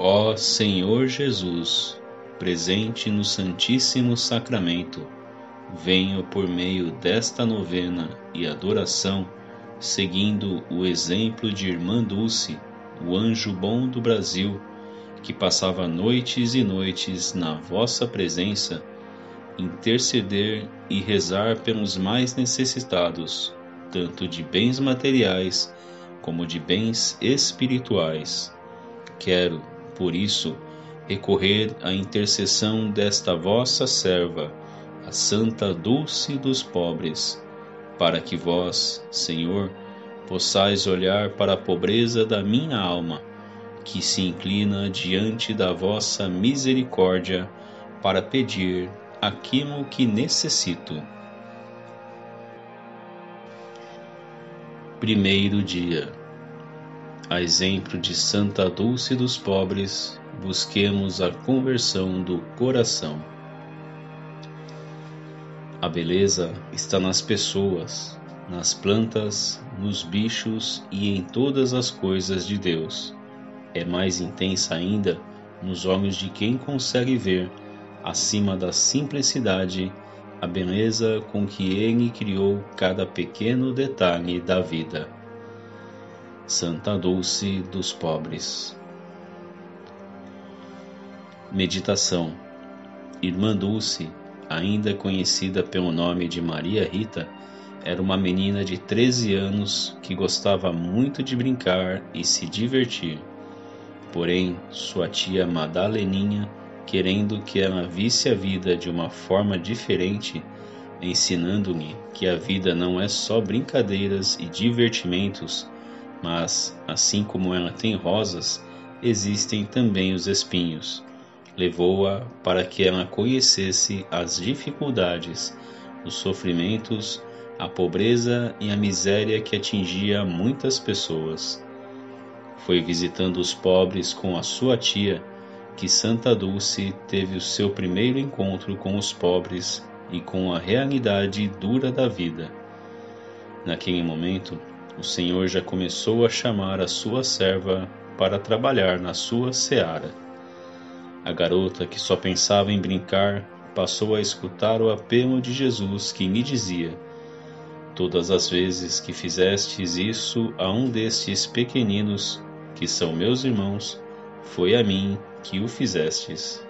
Ó Senhor Jesus, presente no Santíssimo Sacramento, venho por meio desta novena e adoração, seguindo o exemplo de Irmã Dulce, o anjo bom do Brasil, que passava noites e noites na vossa presença, interceder e rezar pelos mais necessitados, tanto de bens materiais como de bens espirituais. Quero, por isso, recorrer à intercessão desta vossa serva, a Santa Dulce dos Pobres, para que vós, Senhor, possais olhar para a pobreza da minha alma, que se inclina diante da vossa misericórdia para pedir aquilo que necessito. Primeiro dia. A exemplo de Santa Dulce dos Pobres, busquemos a conversão do coração. A beleza está nas pessoas, nas plantas, nos bichos e em todas as coisas de Deus. É mais intensa ainda nos olhos de quem consegue ver, acima da simplicidade, a beleza com que Ele criou cada pequeno detalhe da vida. Santa Dulce dos Pobres. Meditação. Irmã Dulce, ainda conhecida pelo nome de Maria Rita, era uma menina de 13 anos que gostava muito de brincar e se divertir. Porém, sua tia Madaleninha, querendo que ela visse a vida de uma forma diferente, ensinando-lhe que a vida não é só brincadeiras e divertimentos, mas, assim como ela tem rosas, existem também os espinhos. Levou-a para que ela conhecesse as dificuldades, os sofrimentos, a pobreza e a miséria que atingia muitas pessoas. Foi visitando os pobres com a sua tia que Santa Dulce teve o seu primeiro encontro com os pobres e com a realidade dura da vida. Naquele momento, o Senhor já começou a chamar a sua serva para trabalhar na sua seara. A garota, que só pensava em brincar, passou a escutar o apelo de Jesus que lhe dizia: todas as vezes que fizestes isso a um destes pequeninos, que são meus irmãos, foi a mim que o fizestes.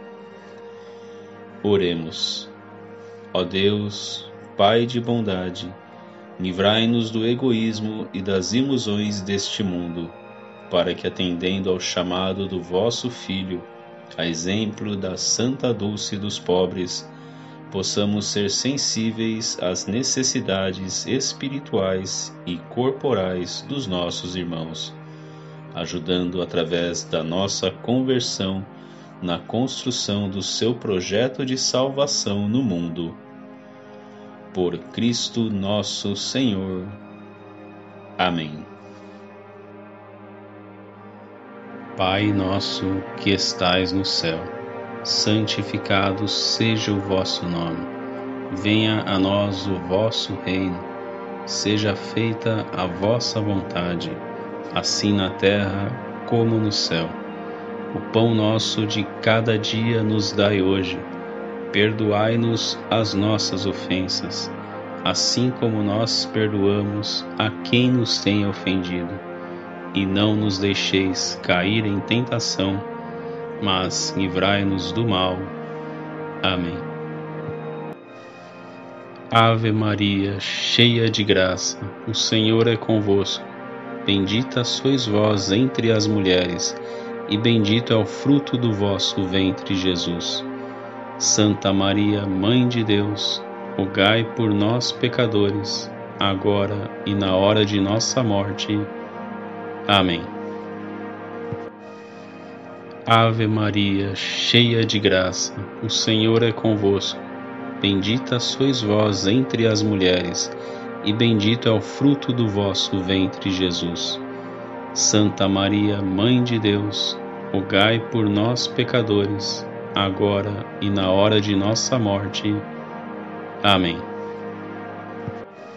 Oremos. Ó Deus, Pai de bondade, livrai-nos do egoísmo e das ilusões deste mundo, para que, atendendo ao chamado do vosso Filho, a exemplo da Santa Dulce dos Pobres, possamos ser sensíveis às necessidades espirituais e corporais dos nossos irmãos, ajudando através da nossa conversão na construção do seu projeto de salvação no mundo. Por Cristo nosso Senhor. Amém. Pai nosso que estais no céu, santificado seja o vosso nome. Venha a nós o vosso reino. Seja feita a vossa vontade, assim na terra como no céu. O pão nosso de cada dia nos dai hoje. Perdoai-nos as nossas ofensas, assim como nós perdoamos a quem nos tem ofendido. E não nos deixeis cair em tentação, mas livrai-nos do mal. Amém. Ave Maria, cheia de graça, o Senhor é convosco. Bendita sois vós entre as mulheres, e bendito é o fruto do vosso ventre, Jesus. Santa Maria, Mãe de Deus, rogai por nós, pecadores, agora e na hora de nossa morte. Amém. Ave Maria, cheia de graça, o Senhor é convosco. Bendita sois vós entre as mulheres, e bendito é o fruto do vosso ventre, Jesus. Santa Maria, Mãe de Deus, rogai por nós, pecadores, agora e na hora de nossa morte. Amém.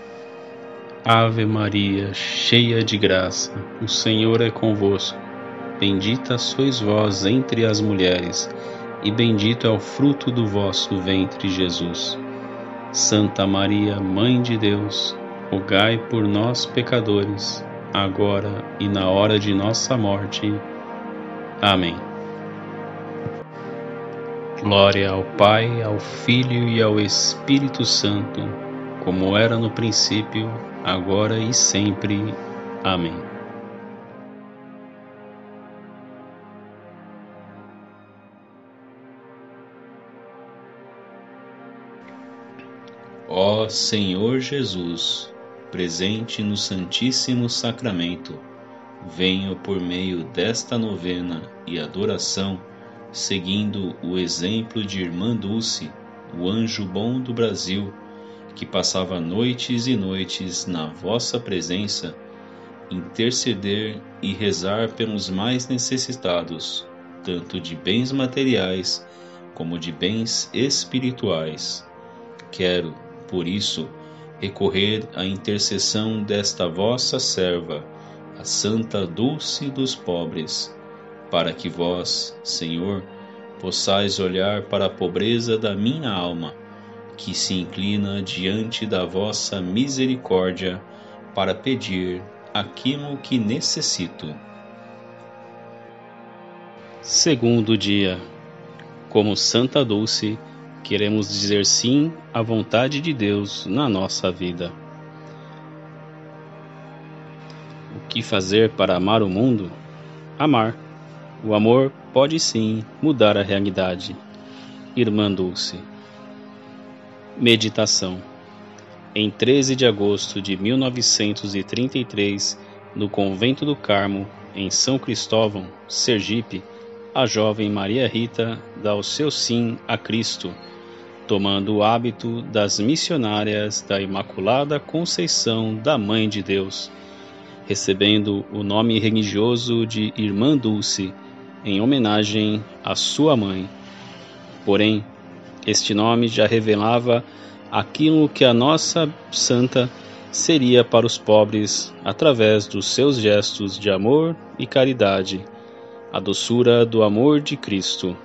Ave Maria, cheia de graça, o Senhor é convosco. bendita sois vós entre as mulheres, e bendito é o fruto do vosso ventre, Jesus. Santa Maria, Mãe de Deus, rogai por nós, pecadores, agora e na hora de nossa morte. Amém. Glória ao Pai, ao Filho e ao Espírito Santo, como era no princípio, agora e sempre. Amém. Ó Senhor Jesus, presente no Santíssimo Sacramento, venho por meio desta novena e adoração, seguindo o exemplo de Irmã Dulce, o anjo bom do Brasil, que passava noites e noites na vossa presença, interceder e rezar pelos mais necessitados, tanto de bens materiais como de bens espirituais. Quero, por isso, recorrer à intercessão desta vossa serva, a Santa Dulce dos pobres, para que vós, Senhor, possais olhar para a pobreza da minha alma, que se inclina diante da vossa misericórdia para pedir aquilo que necessito. Segundo dia. Como Santa Dulce, queremos dizer sim à vontade de Deus na nossa vida. O que fazer para amar o mundo? Amar. O amor pode sim mudar a realidade. Irmã Dulce. Meditação. Em 13 de agosto de 1933, no Convento do Carmo, em São Cristóvão, Sergipe, a jovem Maria Rita dá o seu sim a Cristo, tomando o hábito das missionárias da Imaculada Conceição da Mãe de Deus, recebendo o nome religioso de Irmã Dulce, em homenagem à sua mãe. Porém, este nome já revelava aquilo que a nossa santa seria para os pobres através dos seus gestos de amor e caridade, a doçura do amor de Cristo.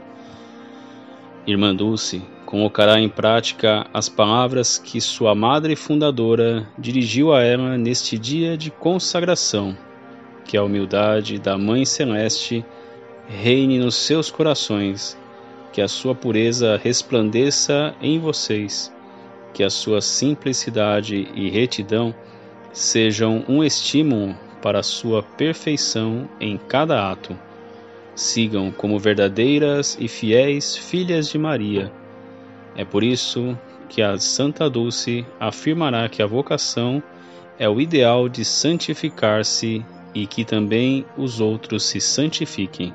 Irmã Dulce colocará em prática as palavras que sua madre fundadora dirigiu a ela neste dia de consagração, que a humildade da Mãe Celeste reine nos seus corações, que a sua pureza resplandeça em vocês, que a sua simplicidade e retidão sejam um estímulo para a sua perfeição em cada ato. Sigam como verdadeiras e fiéis filhas de Maria. É por isso que a Santa Dulce afirmará que a vocação é o ideal de santificar-se e que também os outros se santifiquem.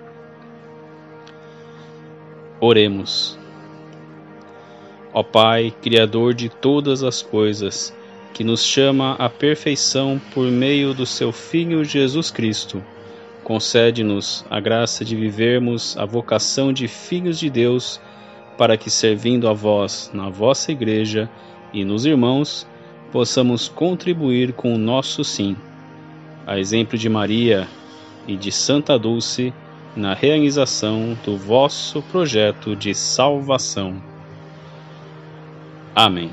Oremos. Ó Pai, Criador de todas as coisas, que nos chama à perfeição por meio do seu Filho Jesus Cristo, concede-nos a graça de vivermos a vocação de filhos de Deus, para que, servindo a vós na vossa Igreja e nos irmãos, possamos contribuir com o nosso sim, a exemplo de Maria e de Santa Dulce, na realização do vosso projeto de salvação. Amém.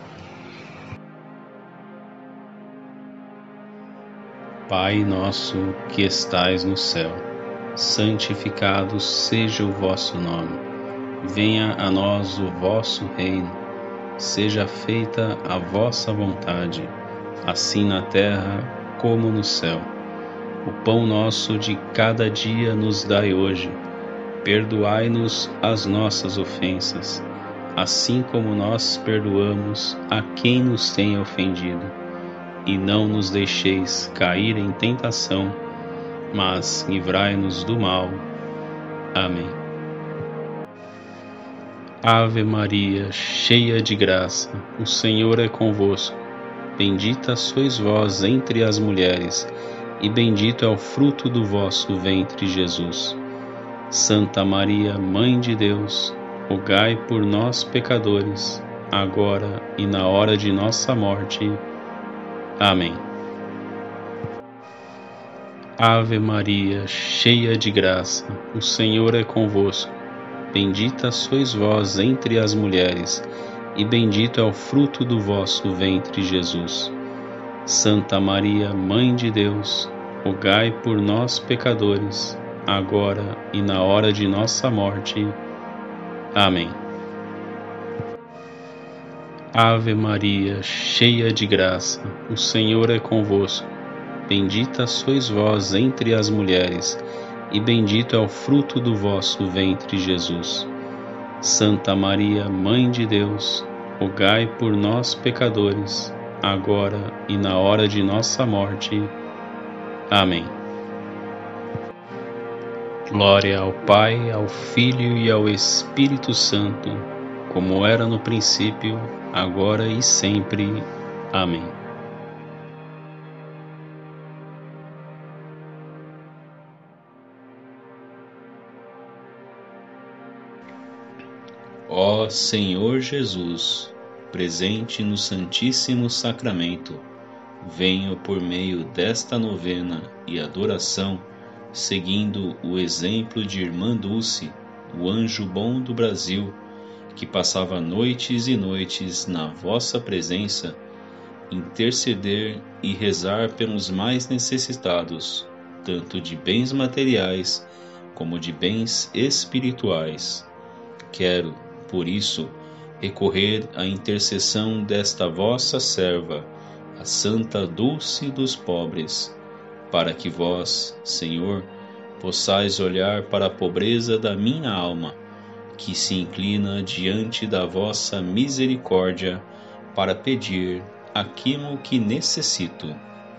Pai nosso que estais no céu, santificado seja o vosso nome. Venha a nós o vosso reino. Seja feita a vossa vontade, assim na terra como no céu. O pão nosso de cada dia nos dai hoje. Perdoai-nos as nossas ofensas, assim como nós perdoamos a quem nos tem ofendido. E não nos deixeis cair em tentação, mas livrai-nos do mal. Amém. Ave Maria, cheia de graça, o Senhor é convosco. Bendita sois vós entre as mulheres, e bendito é o fruto do vosso ventre, Jesus. Santa Maria, Mãe de Deus, rogai por nós, pecadores, agora e na hora de nossa morte. Amém. Ave Maria, cheia de graça, o Senhor é convosco. Bendita sois vós entre as mulheres, e bendito é o fruto do vosso ventre, Jesus. Santa Maria, Mãe de Deus, rogai por nós, pecadores, agora e na hora de nossa morte. Amém. Ave Maria, cheia de graça, o Senhor é convosco. Bendita sois vós entre as mulheres, e bendito é o fruto do vosso ventre, Jesus. Santa Maria, Mãe de Deus, rogai por nós, pecadores, agora e na hora de nossa morte. Amém. Glória ao Pai, ao Filho e ao Espírito Santo, como era no princípio, agora e sempre. Amém. Ó Senhor Jesus, presente no Santíssimo Sacramento, venho por meio desta novena e adoração, seguindo o exemplo de Irmã Dulce, o anjo bom do Brasil, que passava noites e noites na vossa presença, interceder e rezar pelos mais necessitados, tanto de bens materiais como de bens espirituais. Quero, por isso, recorrer à intercessão desta vossa serva, a Santa Dulce dos Pobres, para que vós, Senhor, possais olhar para a pobreza da minha alma, que se inclina diante da vossa misericórdia para pedir aquilo que necessito.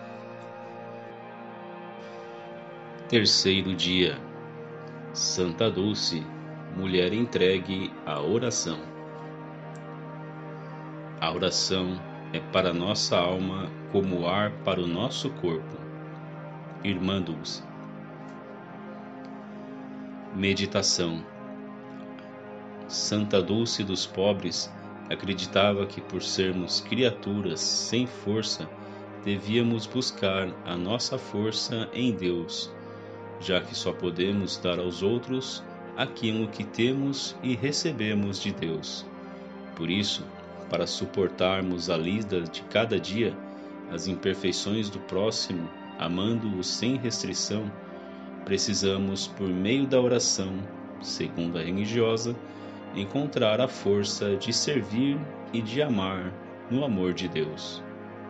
Terceiro dia. Santa Dulce, mulher entregue à oração. A oração é para nossa alma como ar para o nosso corpo. Irmã Dulce. Meditação. Santa Dulce dos Pobres acreditava que, por sermos criaturas sem força, devíamos buscar a nossa força em Deus, já que só podemos dar aos outros aquilo que temos e recebemos de Deus. Por isso, para suportarmos a lida de cada dia, as imperfeições do próximo, amando-o sem restrição, precisamos, por meio da oração, segundo a religiosa, encontrar a força de servir e de amar no amor de Deus.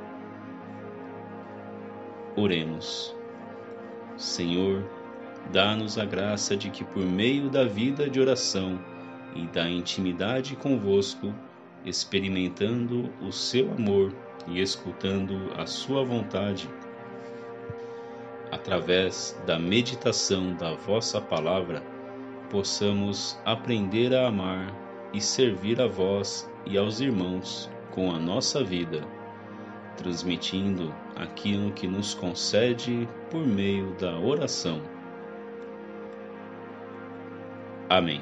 Oremos. Senhor, dá-nos a graça de que, por meio da vida de oração e da intimidade convosco, experimentando o seu amor e escutando a sua vontade, através da meditação da vossa palavra, possamos aprender a amar e servir a vós e aos irmãos com a nossa vida, transmitindo aquilo que nos concede por meio da oração. Amém.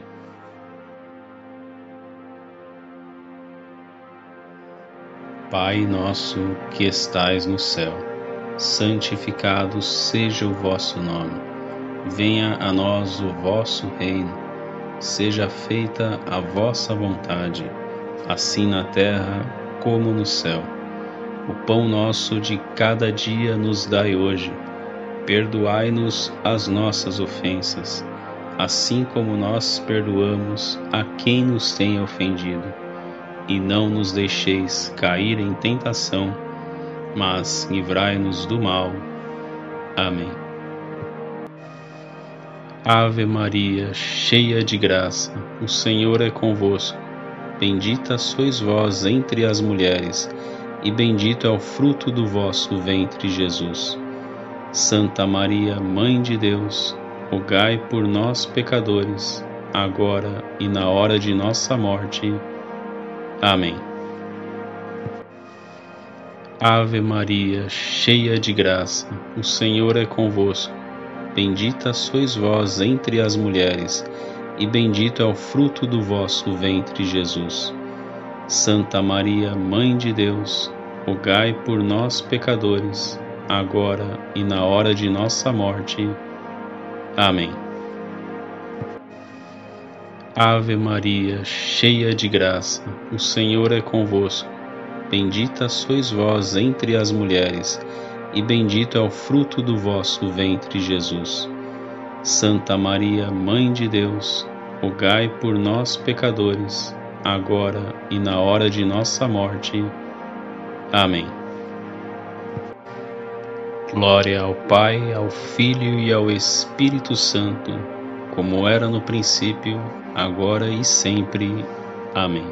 Pai nosso que estais no céu, santificado seja o vosso nome. Venha a nós o vosso reino. Seja feita a vossa vontade, assim na terra como no céu. O pão nosso de cada dia nos dai hoje. Perdoai-nos as nossas ofensas, assim como nós perdoamos a quem nos tem ofendido. E não nos deixeis cair em tentação, mas livrai-nos do mal. Amém. Ave Maria, cheia de graça, o Senhor é convosco. Bendita sois vós entre as mulheres, e bendito é o fruto do vosso ventre, Jesus. Santa Maria, Mãe de Deus, rogai por nós, pecadores, agora e na hora de nossa morte. Amém. Ave Maria, cheia de graça, o Senhor é convosco. Bendita sois vós entre as mulheres, e bendito é o fruto do vosso ventre, Jesus. Santa Maria, Mãe de Deus, rogai por nós, pecadores, agora e na hora de nossa morte. Amém. Ave Maria, cheia de graça, o Senhor é convosco. Bendita sois vós entre as mulheres, e bendito é o fruto do vosso ventre, Jesus. Santa Maria, Mãe de Deus, rogai por nós, pecadores, agora e na hora de nossa morte. Amém. Glória ao Pai, ao Filho e ao Espírito Santo, como era no princípio, agora e sempre. Amém.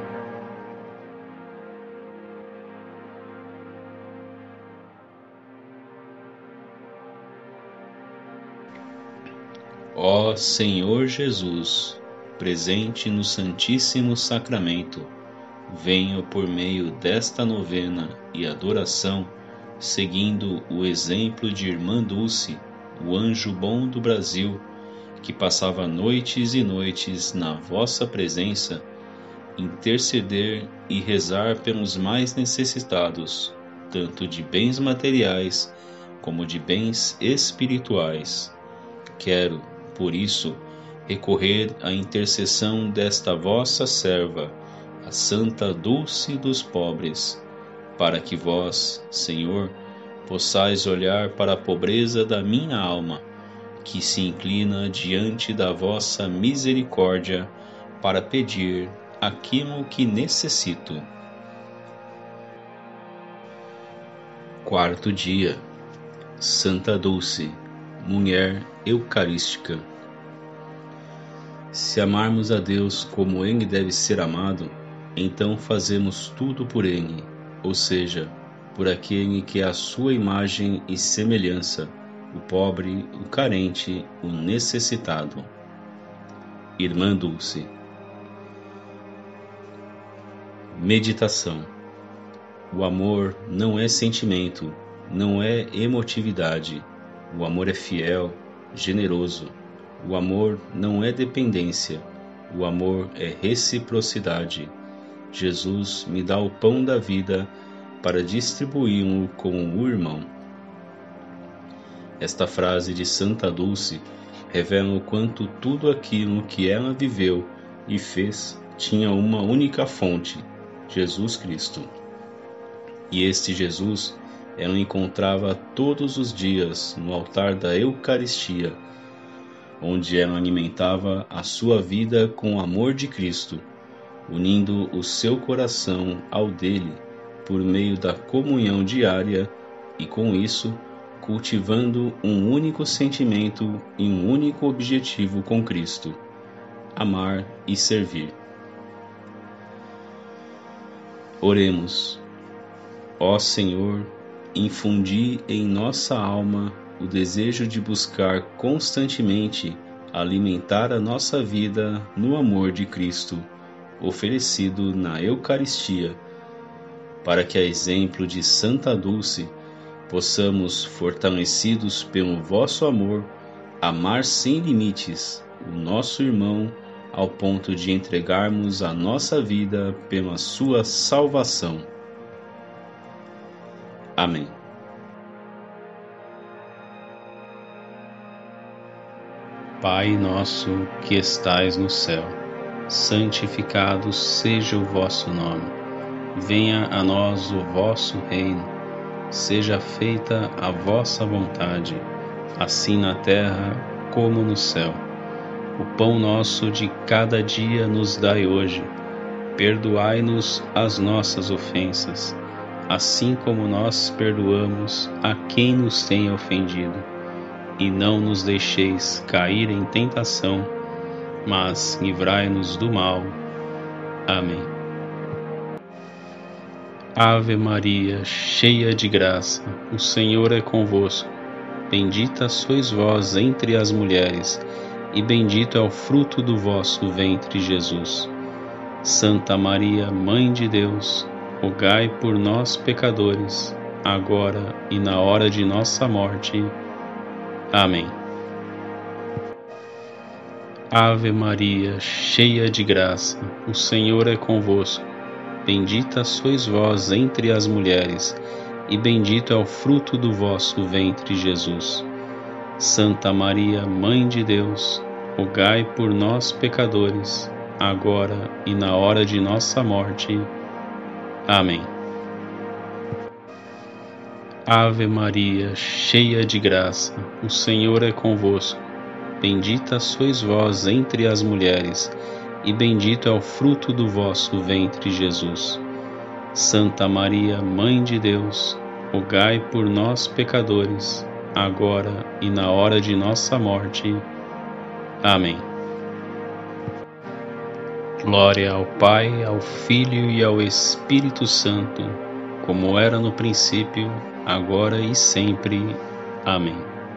Ó Senhor Jesus, presente no Santíssimo Sacramento, venho por meio desta novena e adoração, seguindo o exemplo de Irmã Dulce, o anjo bom do Brasil, que passava noites e noites na vossa presença, interceder e rezar pelos mais necessitados, tanto de bens materiais como de bens espirituais. Quero, por isso, recorrer à intercessão desta vossa serva, a Santa Dulce dos Pobres, para que vós, Senhor, possais olhar para a pobreza da minha alma, que se inclina diante da vossa misericórdia para pedir aquilo que necessito. Quarto dia. Santa Dulce, mulher eucarística. Se amarmos a Deus como Ele deve ser amado, então fazemos tudo por Ele, ou seja, por aquele que é a sua imagem e semelhança, o pobre, o carente, o necessitado. Irmã Dulce. Meditação. O amor não é sentimento, não é emotividade. O amor é fiel, generoso. O amor não é dependência. O amor é reciprocidade. Jesus me dá o pão da vida para distribuí-lo com o irmão. Esta frase de Santa Dulce revela o quanto tudo aquilo que ela viveu e fez tinha uma única fonte, Jesus Cristo. E este Jesus ela encontrava todos os dias no altar da Eucaristia, onde ela alimentava a sua vida com o amor de Cristo, unindo o seu coração ao dele por meio da comunhão diária e, com isso, cultivando um único sentimento e um único objetivo com Cristo: amar e servir. Oremos. Ó Senhor, infundi em nossa alma o desejo de buscar constantemente alimentar a nossa vida no amor de Cristo, oferecido na Eucaristia, para que, a exemplo de Santa Dulce, possamos, fortalecidos pelo vosso amor, amar sem limites o nosso irmão ao ponto de entregarmos a nossa vida pela sua salvação. Amém. Pai nosso que estais no céu, santificado seja o vosso nome. Venha a nós o vosso reino. Seja feita a vossa vontade, assim na terra como no céu. O pão nosso de cada dia nos dai hoje. Perdoai-nos as nossas ofensas, assim como nós perdoamos a quem nos tem ofendido. E não nos deixeis cair em tentação, mas livrai-nos do mal. Amém. Ave Maria, cheia de graça, o Senhor é convosco. Bendita sois vós entre as mulheres, e bendito é o fruto do vosso ventre, Jesus. Santa Maria, Mãe de Deus, rogai por nós, pecadores, agora e na hora de nossa morte. Amém. Ave Maria, cheia de graça, o Senhor é convosco. Bendita sois vós entre as mulheres, e bendito é o fruto do vosso ventre, Jesus. Santa Maria, Mãe de Deus, rogai por nós, pecadores, agora e na hora de nossa morte. Amém. Ave Maria, cheia de graça, o Senhor é convosco. Bendita sois vós entre as mulheres, e bendito é o fruto do vosso ventre, Jesus. Santa Maria, Mãe de Deus, rogai por nós, pecadores, agora e na hora de nossa morte. Amém. Glória ao Pai, ao Filho e ao Espírito Santo, como era no princípio, agora e sempre. Amém.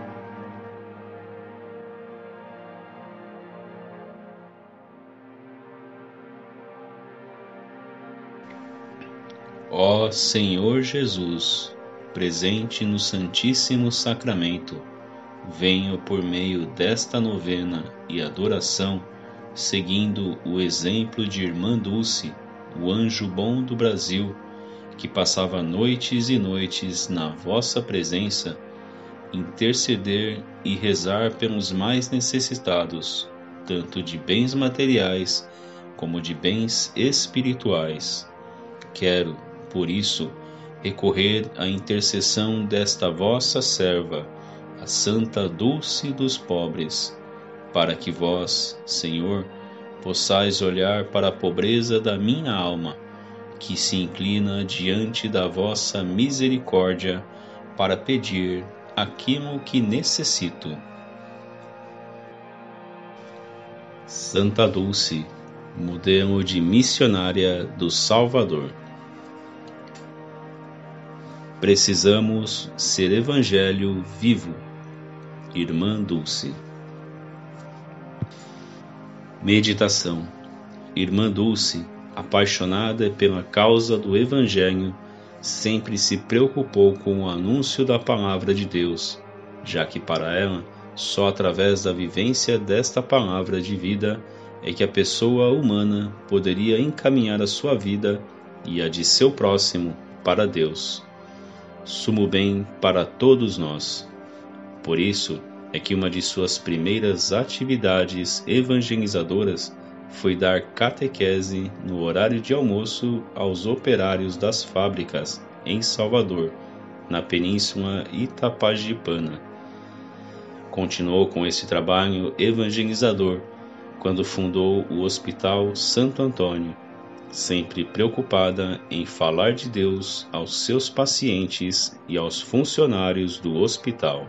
Ó Senhor Jesus, presente no Santíssimo Sacramento, venho por meio desta novena e adoração, seguindo o exemplo de Irmã Dulce, o anjo bom do Brasil, que passava noites e noites na vossa presença, interceder e rezar pelos mais necessitados, tanto de bens materiais como de bens espirituais. Quero, por isso, recorrer à intercessão desta vossa serva, a Santa Dulce dos pobres, para que vós, Senhor, possais olhar para a pobreza da minha alma, que se inclina diante da vossa misericórdia para pedir aquilo que necessito. Santa Dulce, modelo de missionária do Salvador. Precisamos ser evangelho vivo. Irmã Dulce. Meditação. Irmã Dulce, apaixonada pela causa do Evangelho, sempre se preocupou com o anúncio da palavra de Deus, já que para ela, só através da vivência desta palavra de vida é que a pessoa humana poderia encaminhar a sua vida e a de seu próximo para Deus. Sumo bem para todos nós. Por isso é que uma de suas primeiras atividades evangelizadoras foi dar catequese no horário de almoço aos operários das fábricas em Salvador, na Península Itapajipana. Continuou com esse trabalho evangelizador quando fundou o Hospital Santo Antônio, sempre preocupada em falar de Deus aos seus pacientes e aos funcionários do hospital.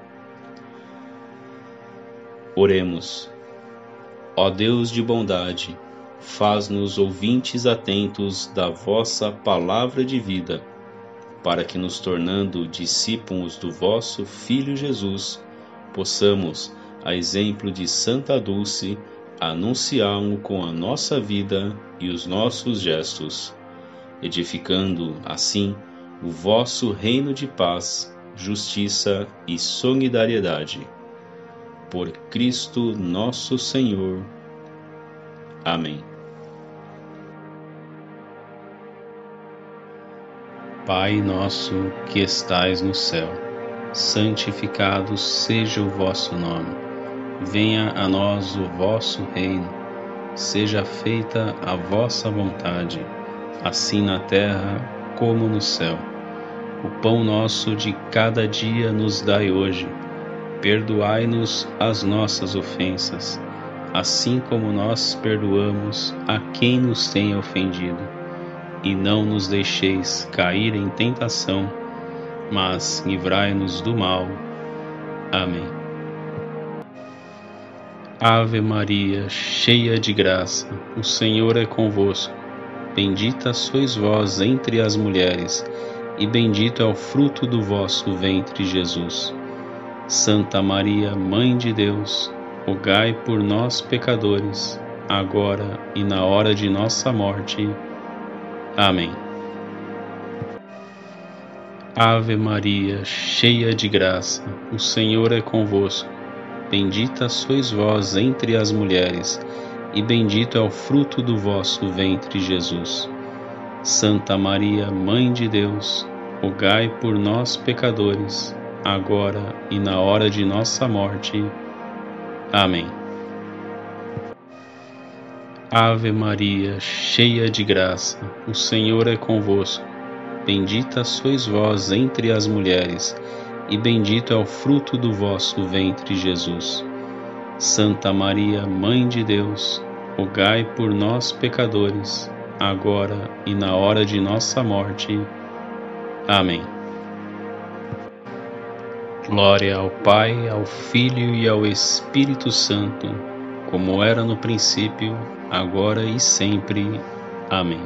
Oremos. Ó Deus de bondade, faz-nos ouvintes atentos da vossa palavra de vida, para que, nos tornando discípulos do vosso Filho Jesus, possamos, a exemplo de Santa Dulce, anunciá-lo com a nossa vida e os nossos gestos, edificando, assim, o vosso reino de paz, justiça e solidariedade. Por Cristo nosso Senhor. Amém. Pai nosso que estais no céu, santificado seja o vosso nome. Venha a nós o vosso reino. Seja feita a vossa vontade, assim na terra como no céu. O pão nosso de cada dia nos dai hoje. Perdoai-nos as nossas ofensas, assim como nós perdoamos a quem nos tem ofendido. E não nos deixeis cair em tentação, mas livrai-nos do mal. Amém. Ave Maria, cheia de graça, o Senhor é convosco. Bendita sois vós entre as mulheres, e bendito é o fruto do vosso ventre, Jesus. Santa Maria, Mãe de Deus, rogai por nós, pecadores, agora e na hora de nossa morte. Amém. Ave Maria, cheia de graça, o Senhor é convosco. Bendita sois vós entre as mulheres, e bendito é o fruto do vosso ventre, Jesus. Santa Maria, Mãe de Deus, rogai por nós, pecadores, agora e na hora de nossa morte. Amém. Ave Maria, cheia de graça, o Senhor é convosco. Bendita sois vós entre as mulheres, e bendito é o fruto do vosso ventre, Jesus. Santa Maria, Mãe de Deus, rogai por nós, pecadores, agora e na hora de nossa morte. Amém. Glória ao Pai, ao Filho e ao Espírito Santo, como era no princípio, agora e sempre. Amém.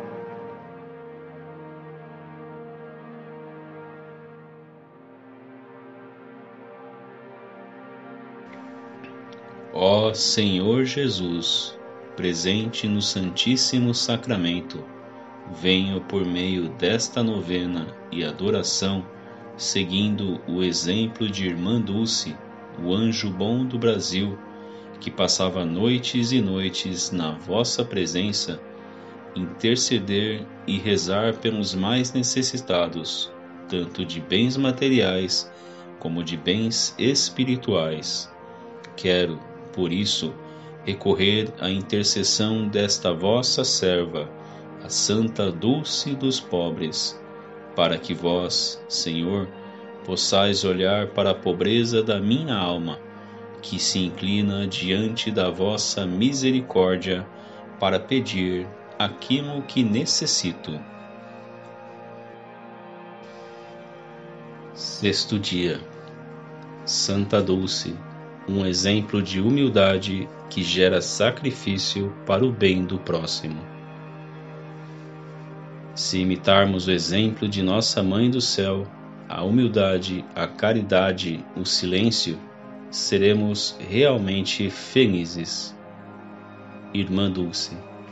Ó Senhor Jesus, presente no Santíssimo Sacramento, venho por meio desta novena e adoração, seguindo o exemplo de Irmã Dulce, o anjo bom do Brasil, que passava noites e noites na vossa presença, interceder e rezar pelos mais necessitados, tanto de bens materiais como de bens espirituais. Quero, por isso, recorrer à intercessão desta vossa serva, a Santa Dulce dos Pobres, para que vós, Senhor, possais olhar para a pobreza da minha alma, que se inclina diante da vossa misericórdia para pedir aquilo que necessito. Sexto dia. Santa Dulce, um exemplo de humildade que gera sacrifício para o bem do próximo. Se imitarmos o exemplo de nossa Mãe do Céu, a humildade, a caridade, o silêncio, seremos realmente felizes. Irmã Dulce.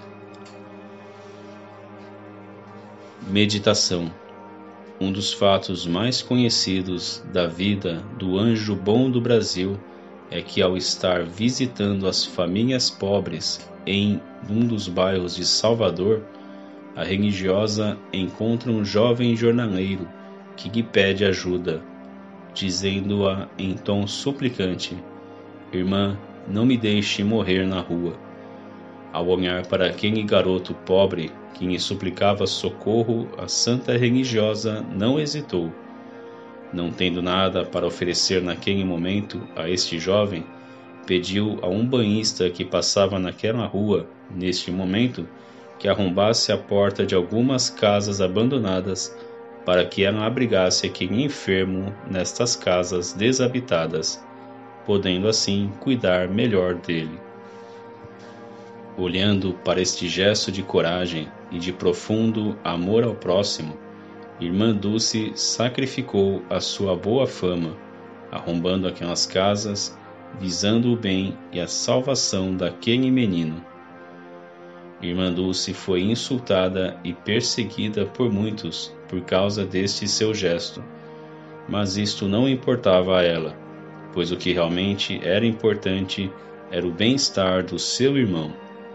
Meditação. Um dos fatos mais conhecidos da vida do anjo bom do Brasil é que, ao estar visitando as famílias pobres em um dos bairros de Salvador, a religiosa encontra um jovem jornaleiro que lhe pede ajuda, dizendo-a em tom suplicante: Irmã, não me deixe morrer na rua. Ao olhar para aquele garoto pobre que lhe suplicava socorro, a santa religiosa não hesitou. Não tendo nada para oferecer naquele momento a este jovem, pediu a um banhista que passava naquela rua, neste momento, que arrombasse a porta de algumas casas abandonadas para que ela abrigasse aquele enfermo nestas casas desabitadas, podendo assim cuidar melhor dele. Olhando para este gesto de coragem e de profundo amor ao próximo, Irmã Dulce sacrificou a sua boa fama, arrombando aquelas casas, visando o bem e a salvação daquele menino. Irmã Dulce foi insultada e perseguida por muitos por causa deste seu gesto, mas isto não importava a ela, pois o que realmente era importante era o bem-estar do seu irmão.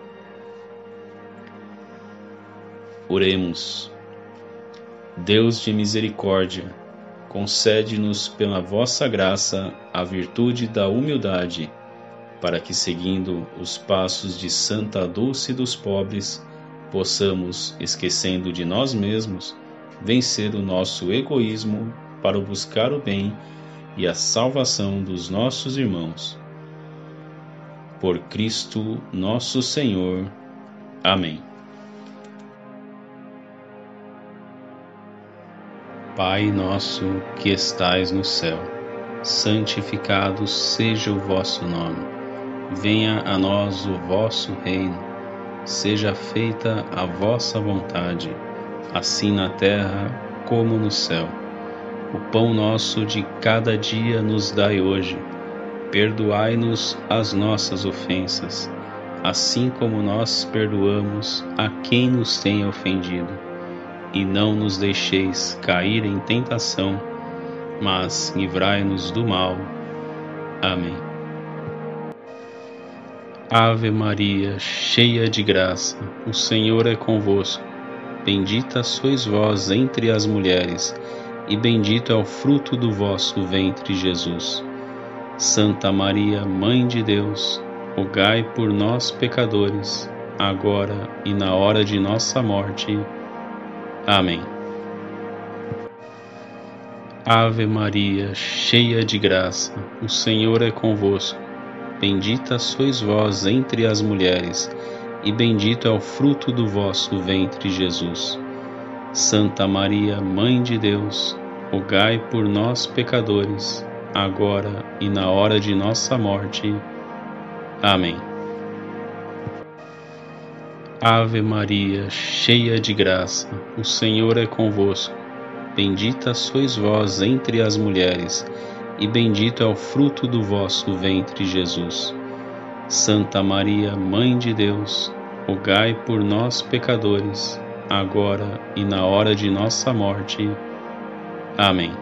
Oremos. Deus de misericórdia, concede-nos pela vossa graça a virtude da humildade, para que, seguindo os passos de Santa Dulce dos Pobres, possamos, esquecendo de nós mesmos, vencer o nosso egoísmo para buscar o bem e a salvação dos nossos irmãos. Por Cristo nosso Senhor. Amém. Pai nosso que estais no céu, santificado seja o vosso nome. Venha a nós o vosso reino. Seja feita a vossa vontade, assim na terra como no céu. O pão nosso de cada dia nos dai hoje. Perdoai-nos as nossas ofensas, assim como nós perdoamos a quem nos tem ofendido. E não nos deixeis cair em tentação, mas livrai-nos do mal. Amém. Ave Maria, cheia de graça, o Senhor é convosco. bendita sois vós entre as mulheres, e bendito é o fruto do vosso ventre, Jesus. Santa Maria, Mãe de Deus, rogai por nós, pecadores, agora e na hora de nossa morte. Amém. Ave Maria, cheia de graça, o Senhor é convosco. Bendita sois vós entre as mulheres, e bendito é o fruto do vosso ventre, Jesus. Santa Maria, Mãe de Deus, rogai por nós, pecadores, agora e na hora de nossa morte. Amém. Ave Maria, cheia de graça, o Senhor é convosco. Bendita sois vós entre as mulheres, e bendito é o fruto do vosso ventre, Jesus. Santa Maria, Mãe de Deus, rogai por nós, pecadores, agora e na hora de nossa morte. Amém.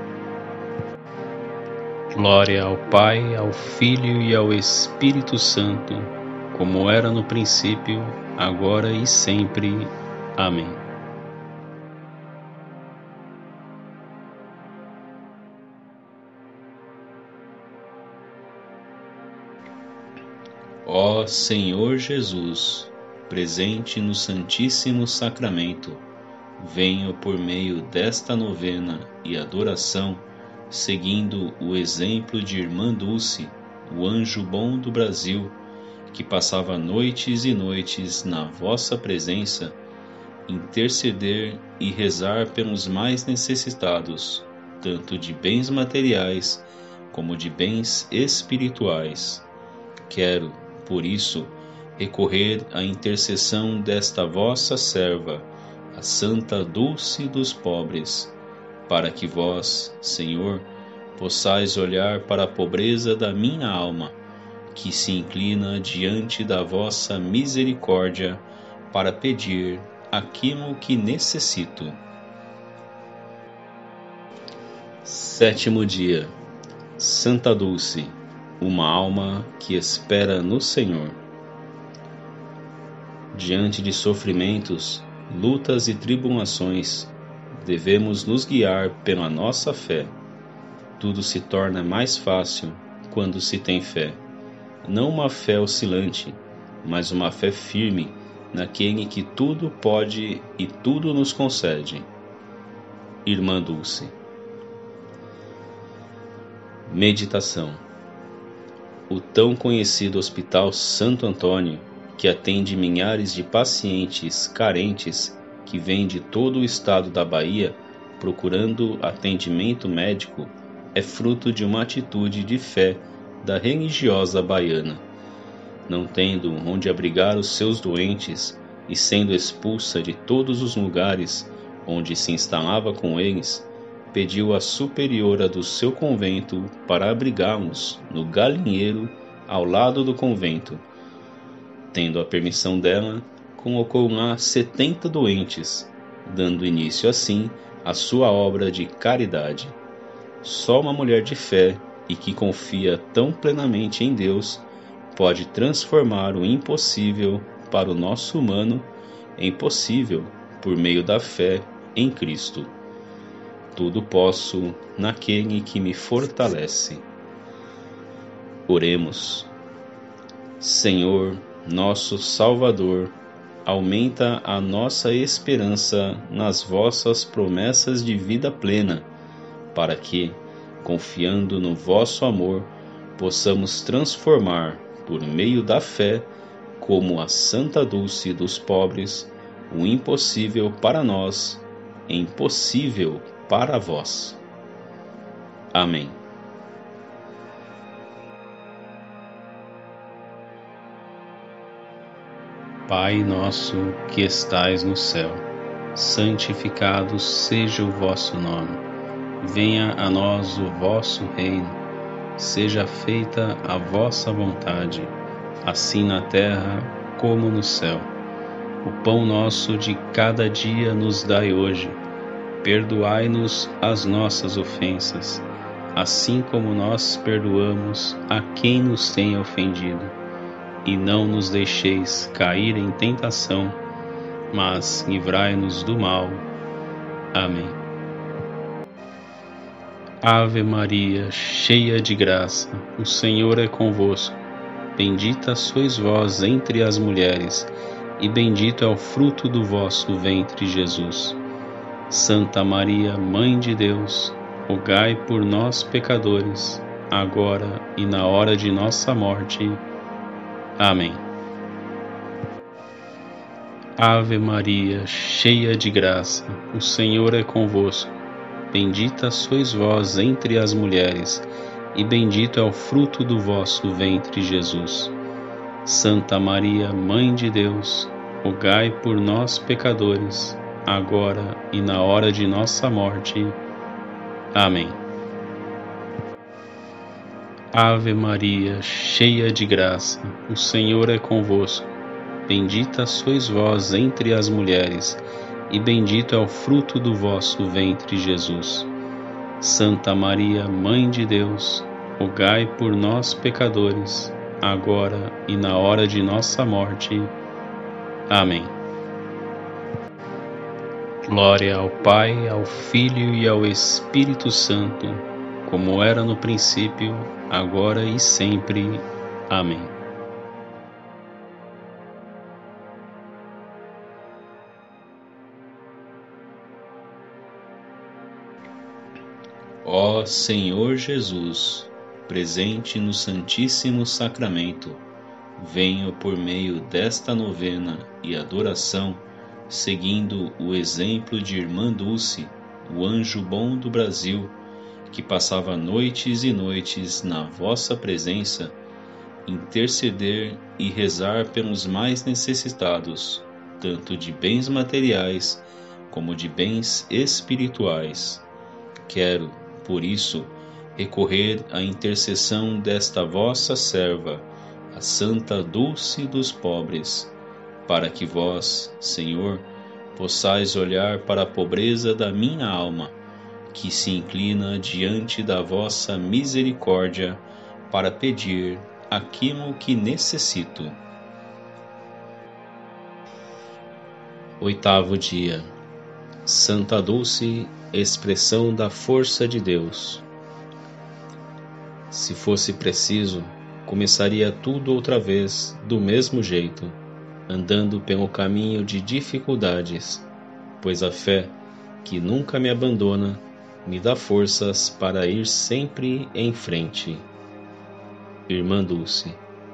Glória ao Pai, ao Filho e ao Espírito Santo, como era no princípio, agora e sempre. Amém. Ó Senhor Jesus, presente no Santíssimo Sacramento, venho por meio desta novena e adoração, seguindo o exemplo de Irmã Dulce, o anjo bom do Brasil, que passava noites e noites na vossa presença, interceder e rezar pelos mais necessitados, tanto de bens materiais como de bens espirituais. Quero, por isso, recorrer à intercessão desta vossa serva, a Santa Dulce dos pobres, para que vós, Senhor, possais olhar para a pobreza da minha alma, que se inclina diante da vossa misericórdia para pedir aquilo que necessito. Sétimo dia. Santa Dulce, uma alma que espera no Senhor. Diante de sofrimentos, lutas e tribulações, devemos nos guiar pela nossa fé. Tudo se torna mais fácil quando se tem fé. Não uma fé oscilante, mas uma fé firme naquele que tudo pode e tudo nos concede. Irmã Dulce. Meditação. O tão conhecido Hospital Santo Antônio, que atende milhares de pacientes carentes que vêm de todo o estado da Bahia procurando atendimento médico, é fruto de uma atitude de fé da religiosa baiana. Não tendo onde abrigar os seus doentes e sendo expulsa de todos os lugares onde se instalava com eles, pediu à superiora do seu convento para abrigá-los no galinheiro ao lado do convento. Tendo a permissão dela, colocou lá 70 doentes, dando início assim à sua obra de caridade. Só uma mulher de fé e que confia tão plenamente em Deus pode transformar o impossível para o nosso humano em possível por meio da fé em Cristo. Tudo posso naquele que me fortalece. Oremos. Senhor, nosso Salvador, aumenta a nossa esperança nas vossas promessas de vida plena, para que, confiando no vosso amor, possamos transformar, por meio da fé, como a Santa Dulce dos pobres, o impossível para nós em possível para vós. Amém. Pai nosso que estais no céu, santificado seja o vosso nome. Venha a nós o vosso reino. Seja feita a vossa vontade, assim na terra como no céu. O pão nosso de cada dia nos dai hoje. Perdoai-nos as nossas ofensas, assim como nós perdoamos a quem nos tem ofendido. E não nos deixeis cair em tentação, mas livrai-nos do mal. Amém. Ave Maria, cheia de graça, o Senhor é convosco. Bendita sois vós entre as mulheres, e bendito é o fruto do vosso ventre, Jesus. Santa Maria, Mãe de Deus, rogai por nós, pecadores, agora e na hora de nossa morte. Amém. Ave Maria, cheia de graça, o Senhor é convosco. Bendita sois vós entre as mulheres, e bendito é o fruto do vosso ventre, Jesus. Santa Maria, Mãe de Deus, rogai por nós, pecadores, agora e na hora de nossa morte. Amém. Ave Maria, cheia de graça, o Senhor é convosco. Bendita sois vós entre as mulheres, e bendito é o fruto do vosso ventre, Jesus. Santa Maria, Mãe de Deus, rogai por nós, pecadores, agora e na hora de nossa morte. Amém. Glória ao Pai, ao Filho e ao Espírito Santo, como era no princípio, agora e sempre. Amém. Ó Senhor Jesus, presente no Santíssimo Sacramento, venho por meio desta novena e adoração, seguindo o exemplo de Irmã Dulce, o anjo bom do Brasil, que passava noites e noites na vossa presença, interceder e rezar pelos mais necessitados, tanto de bens materiais como de bens espirituais. Quero, por isso, recorrer à intercessão desta vossa serva, a Santa Dulce dos pobres, para que vós, Senhor, possais olhar para a pobreza da minha alma, que se inclina diante da vossa misericórdia para pedir aquilo que necessito. 8º dia. Santa Dulce, expressão da força de Deus. Se fosse preciso, começaria tudo outra vez do mesmo jeito, andando pelo caminho de dificuldades, pois a fé, que nunca me abandona, me dá forças para ir sempre em frente. Irmã Dulce.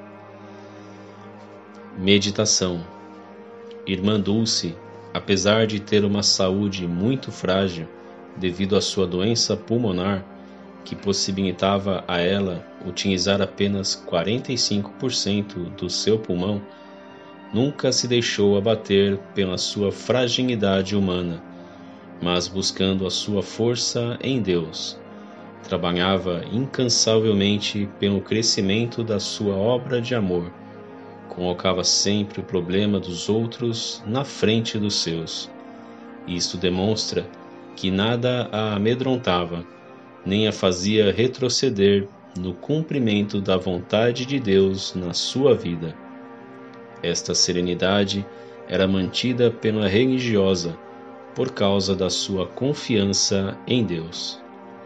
Meditação. Irmã Dulce, apesar de ter uma saúde muito frágil devido à sua doença pulmonar, que possibilitava a ela utilizar apenas 45% do seu pulmão, nunca se deixou abater pela sua fragilidade humana, mas buscando a sua força em Deus, trabalhava incansavelmente pelo crescimento da sua obra de amor, colocava sempre o problema dos outros na frente dos seus. Isto demonstra que nada a amedrontava, nem a fazia retroceder no cumprimento da vontade de Deus na sua vida. Esta serenidade era mantida pela religiosa por causa da sua confiança em Deus.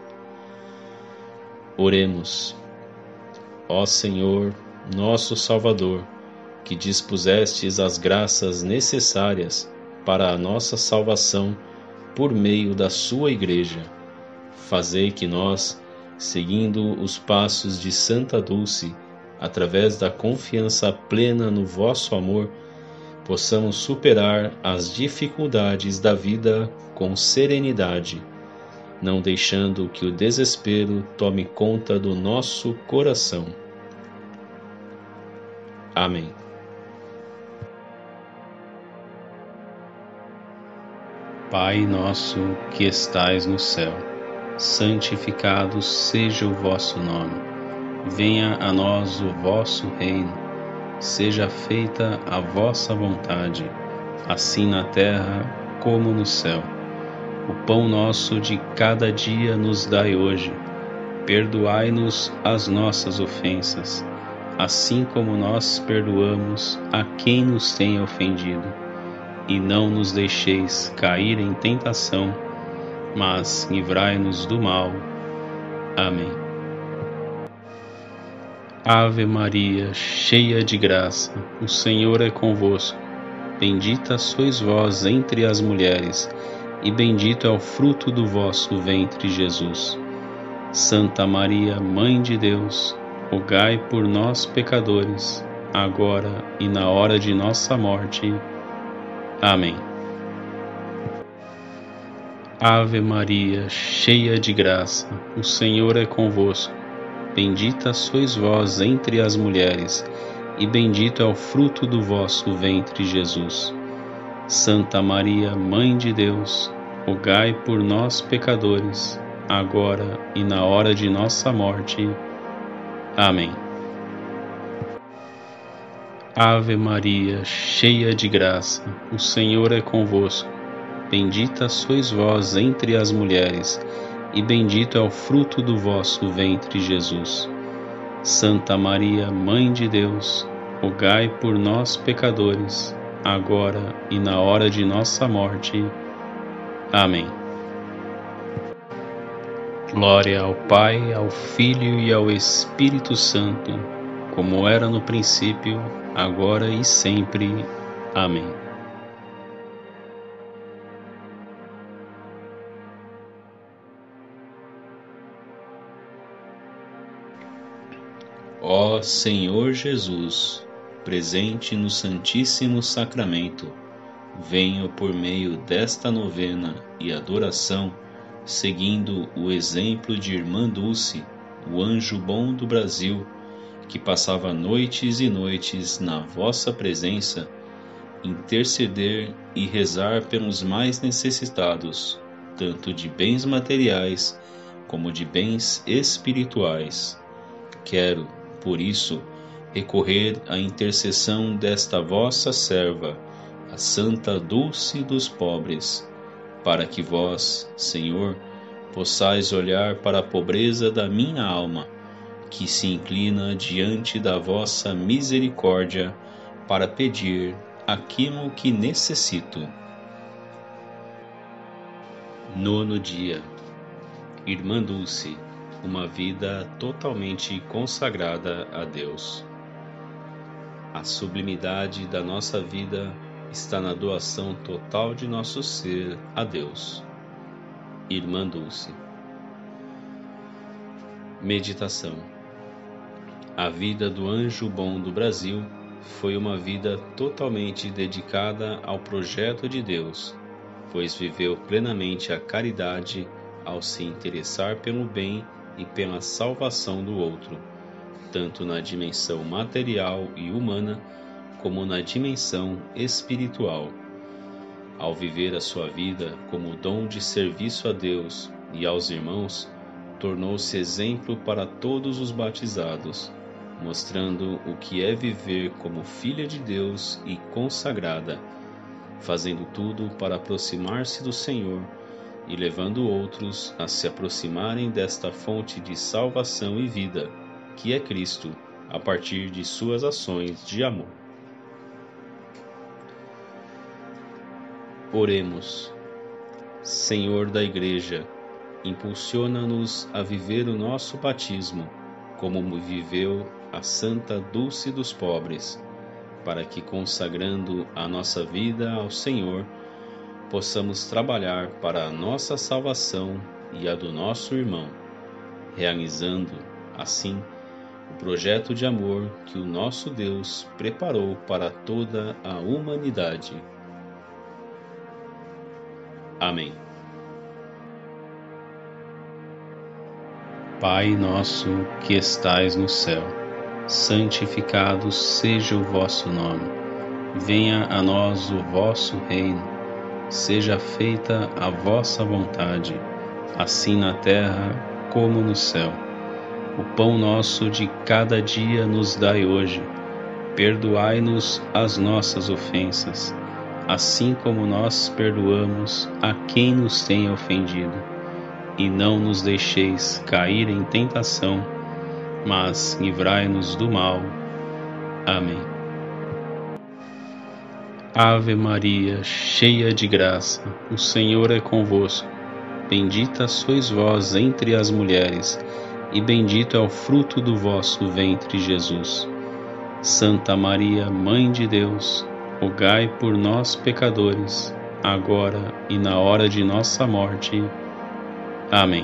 Oremos. Ó Senhor, nosso Salvador, que dispusestes as graças necessárias para a nossa salvação por meio da sua Igreja, fazei que nós, seguindo os passos de Santa Dulce, através da confiança plena no vosso amor, possamos superar as dificuldades da vida com serenidade, não deixando que o desespero tome conta do nosso coração. Amém. Pai nosso que estais no céu, santificado seja o vosso nome. Venha a nós o vosso reino. Seja feita a vossa vontade, assim na terra como no céu. O pão nosso de cada dia nos dai hoje. Perdoai-nos as nossas ofensas, assim como nós perdoamos a quem nos tem ofendido. e não nos deixeis cair em tentação, mas livrai-nos do mal. Amém. Ave Maria, cheia de graça, o Senhor é convosco. Bendita sois vós entre as mulheres, e bendito é o fruto do vosso ventre, Jesus. Santa Maria, Mãe de Deus, rogai por nós, pecadores, agora e na hora de nossa morte. Amém. Ave Maria, cheia de graça, o Senhor é convosco. Bendita sois vós entre as mulheres, e bendito é o fruto do vosso ventre, Jesus. Santa Maria, Mãe de Deus, rogai por nós, pecadores, agora e na hora de nossa morte. Amém. Ave Maria, cheia de graça, o Senhor é convosco. Bendita sois vós entre as mulheres, e bendito é o fruto do vosso ventre, Jesus. Santa Maria, Mãe de Deus, rogai por nós, pecadores, agora e na hora de nossa morte. Amém. Glória ao Pai, ao Filho e ao Espírito Santo, como era no princípio, agora e sempre. Amém. Ó Senhor Jesus, presente no Santíssimo Sacramento, venho por meio desta novena e adoração, seguindo o exemplo de Irmã Dulce, o anjo bom do Brasil, que passava noites e noites na vossa presença, interceder e rezar pelos mais necessitados, tanto de bens materiais como de bens espirituais. Quero, por isso, recorrer à intercessão desta vossa serva, a Santa Dulce dos pobres, para que vós, Senhor, possais olhar para a pobreza da minha alma, que se inclina diante da vossa misericórdia para pedir aquilo que necessito. Nono dia. Irmã Dulce, uma vida totalmente consagrada a Deus. A sublimidade da nossa vida está na doação total de nosso ser a Deus. Irmã Dulce. Meditação. A vida do anjo bom do Brasil foi uma vida totalmente dedicada ao projeto de Deus, pois viveu plenamente a caridade ao se interessar pelo bem e pela salvação do outro, tanto na dimensão material e humana, como na dimensão espiritual. Ao viver a sua vida como dom de serviço a Deus e aos irmãos, tornou-se exemplo para todos os batizados, mostrando o que é viver como filha de Deus e consagrada, fazendo tudo para aproximar-se do Senhor e levando outros a se aproximarem desta fonte de salvação e vida, que é Cristo, a partir de suas ações de amor. Oremos. Senhor da Igreja, impulsiona-nos a viver o nosso batismo, como viveu a Santa Dulce dos pobres, para que, consagrando a nossa vida ao Senhor, possamos trabalhar para a nossa salvação e a do nosso irmão, realizando, assim, o projeto de amor que o nosso Deus preparou para toda a humanidade. Amém. Pai nosso que estais no céu, santificado seja o vosso nome. Venha a nós o vosso reino. Seja feita a vossa vontade, assim na terra como no céu. O pão nosso de cada dia nos dai hoje. Perdoai-nos as nossas ofensas, assim como nós perdoamos a quem nos tem ofendido. E não nos deixeis cair em tentação, mas livrai-nos do mal. Amém. Ave Maria, cheia de graça, o Senhor é convosco. Bendita sois vós entre as mulheres, e bendito é o fruto do vosso ventre, Jesus. Santa Maria, Mãe de Deus, rogai por nós, pecadores, agora e na hora de nossa morte. Amém.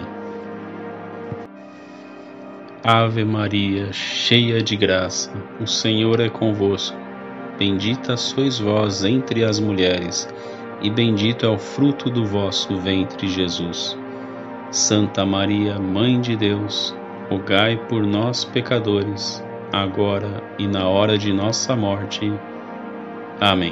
Ave Maria, cheia de graça, o Senhor é convosco. Bendita sois vós entre as mulheres, e bendito é o fruto do vosso ventre, Jesus. Santa Maria, Mãe de Deus, rogai por nós, pecadores, agora e na hora de nossa morte. Amém.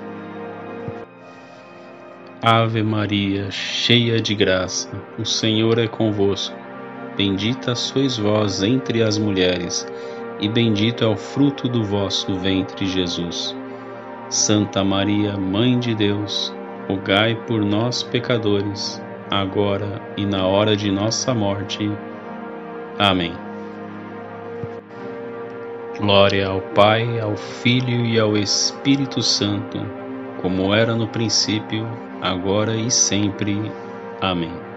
Ave Maria, cheia de graça, o Senhor é convosco. Bendita sois vós entre as mulheres, e bendito é o fruto do vosso ventre, Jesus. Santa Maria, Mãe de Deus, rogai por nós, pecadores, agora e na hora de nossa morte. Amém. Glória ao Pai, ao Filho e ao Espírito Santo, como era no princípio, agora e sempre. Amém.